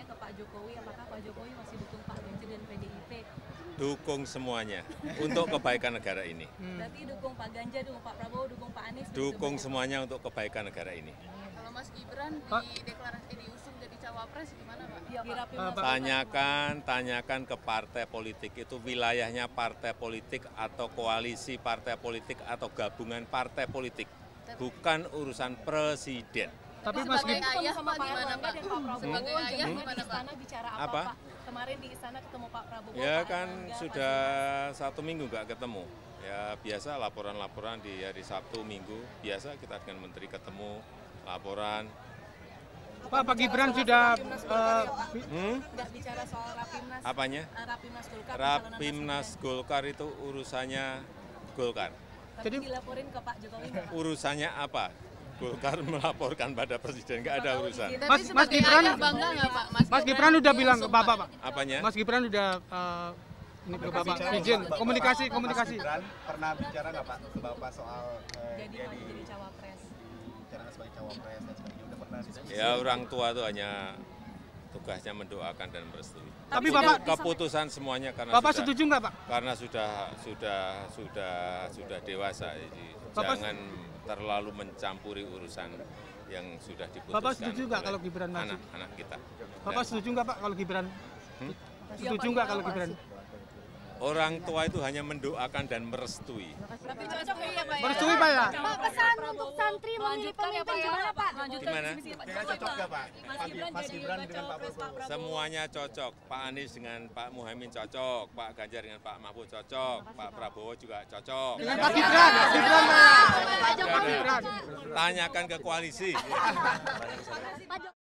ke Pak Jokowi, apakah Pak Jokowi masih dukung Pak Ganjar dan PDIP? Dukung semuanya untuk kebaikan negara ini. Berarti dukung Pak Ganjar, dukung Pak Prabowo, dukung Pak Anies? Dukung semuanya untuk kebaikan negara ini. Kalau Mas Gibran diusung jadi cawapres gimana Pak? Di Rapimnas. Tanyakan ke partai politik, itu wilayahnya partai politik atau koalisi partai politik atau gabungan partai politik, bukan urusan presiden. Tapi Mas sebagai Gibran ayah sama Pak Pak gimana Erlangga Pak? dan Pak Prabowo, Sebagai ayah jangan gimana di Pak? istana bicara apa, Apa? Pak? Kemarin di istana ketemu Pak Prabowo. Ya Pak kan Erlangga, sudah Pak 1 minggu nggak ketemu. Ya biasa laporan-laporan di hari Sabtu Minggu, biasa kita dengan menteri ketemu, laporan. Pak Gibran sudah nggak bicara soal Rapimnas. Apanya? Rapimnas Golkar. Rapimnas Golkar itu urusannya Golkar. Tapi dilaporin ke Pak Jokowi nggak, Pak? Urusannya apa? Golkar melaporkan pada presiden, nggak ada urusan. Tapi sebagai ayah bangga nggak Pak? Mas Gibran udah bilang ke Bapak, Pak. Apanya? Mas Gibran udah ini ke Bapak izin komunikasi. Mas Gibran pernah bicara nggak Pak ke Bapak soal Jadi dia maju jadi cawapres. bicara sebagai cawapres dan sebagainya, udah pernah diskusi? Ya orang tua itu hanya tugasnya mendoakan dan merestui. Tapi sudah Bapak Keputusan semuanya karena Bapak sudah, setuju nggak Pak? karena sudah dewasa. Jadi Bapak- jangan terlalu mencampuri urusan yang sudah diputuskan. Bapak setuju nggak oleh kalau Gibran maju? anak-anak kita? Bapak setuju nggak Pak kalau Gibran? Setuju nggak kalau Gibran? Orang tua itu hanya mendoakan dan merestui. Tapi cocok ya Pak ya? Merestui Pak ya? Pak, pesan untuk santri memilih pemimpin gimana Pak? Gimana? Kira cocok nggak Pak? Mas Gibran dengan Pak Prabowo? Semuanya cocok. Pak Anies dengan Pak Muhaimin cocok, Pak Ganjar dengan Pak Mahfud cocok, Pak Prabowo juga cocok. Dengan Pak Gibran, Gibran Pak. Pak Jokowi. Gibran. Tanyakan ke koalisi. Pak Jokowi.